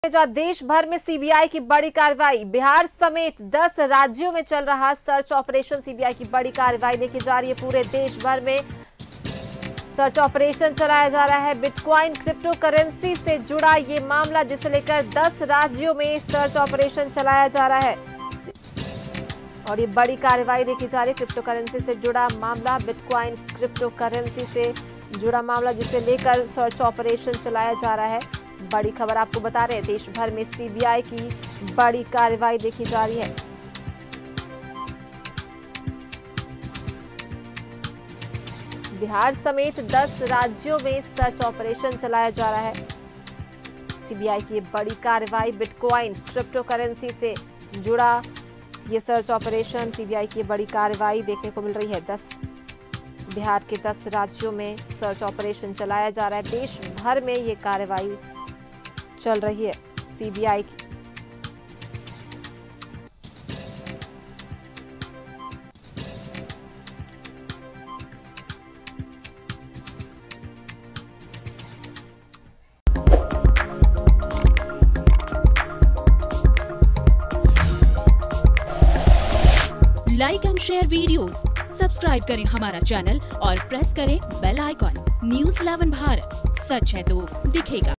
देश भर में सीबीआई की बड़ी कार्रवाई। बिहार समेत 10 राज्यों में चल रहा सर्च ऑपरेशन। सीबीआई की बड़ी कार्रवाई देखी जा रही है। पूरे देश भर में सर्च ऑपरेशन चलाया जा रहा है। बिटकॉइन क्रिप्टो करेंसी से जुड़ा ये मामला, जिसे लेकर 10 राज्यों में सर्च ऑपरेशन चलाया जा रहा है और ये बड़ी कार्रवाई देखी जा रही है। क्रिप्टो करेंसी से जुड़ा मामला, बिटकॉइन क्रिप्टो करेंसी से जुड़ा मामला, जिसे लेकर सर्च ऑपरेशन चलाया जा रहा है। बड़ी खबर आपको बता रहे हैं, देश भर में सीबीआई की बड़ी कार्रवाई देखी जा रही है। बिहार समेत 10 राज्यों में सर्च ऑपरेशन चलाया जा रहा है। सीबीआई की बड़ी कार्रवाई, बिटकॉइन क्रिप्टो करेंसी से जुड़ा ये सर्च ऑपरेशन, सीबीआई की बड़ी कार्रवाई देखने को मिल रही है। बिहार के 10 राज्यों में सर्च ऑपरेशन चलाया जा रहा है। देश भर में ये कार्रवाई चल रही है सीबीआई की। Like and share videos, subscribe करें हमारा चैनल और प्रेस करें बेल आइकॉन। न्यूज़ 11 भारत, सच है तो दिखेगा।